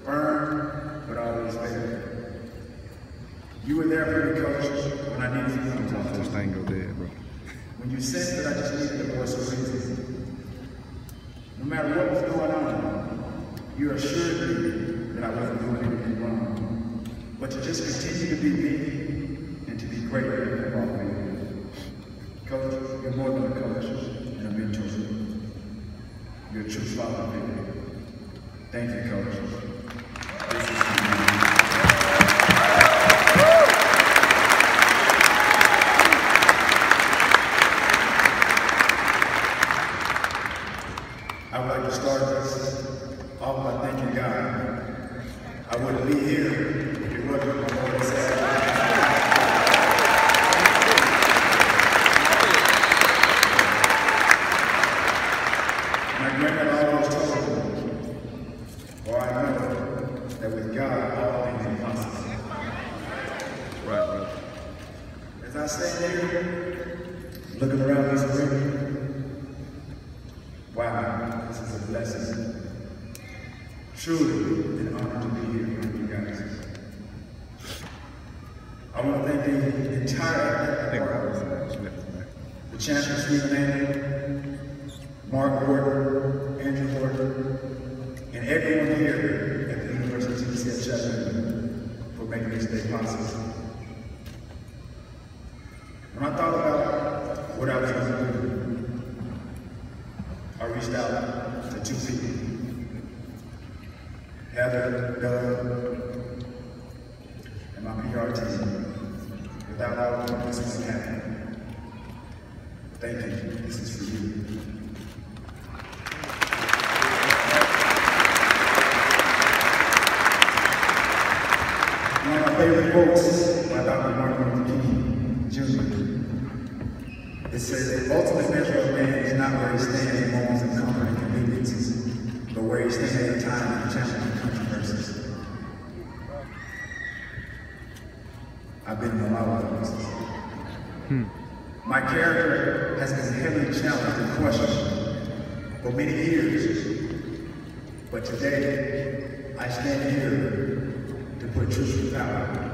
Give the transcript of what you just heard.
firm, but always faithful. You were there for me, Coach, when I needed you. Sometimes this thing go dead, bro. When you sensed that I just needed a voice of reason. No matter what was going on, you assured me that I wasn't doing anything wrong. But to just continue to be me and to be great at football field. Coach, you're more than a coach and a mentor. You're a true father figure. Thank you, Coach. This is I would like to start this off by thanking God. I wouldn't be here if it wasn't for my Lord and Savior. My grandmother always told me, for I know that with God all things are possible. Right, bro. As I stand here, looking around this room, wow, this is a blessing. Truly an honor to be here with you guys. I want to thank the entire department, the Chancellor Stephen Andrew, Mark Gordon, Andrew Gordon, and everyone here at the University of UTC at Chattanooga for making this day possible. When I thought about what I was going to do, I reached out to two people, Heather, Doug, and my PR team. Without all of them, this wouldn't happen. Thank you. This is for you. One of my favorite quotes by Dr. Martin Luther King Jr. It says, the ultimate measure of man is not where he stands in moments of comfort and conveniences, but where he stands at a time of challenge and controversies. I've been in a lot of those. My character has been heavily challenged and questioned for many years, but today I stand here to put truth to power.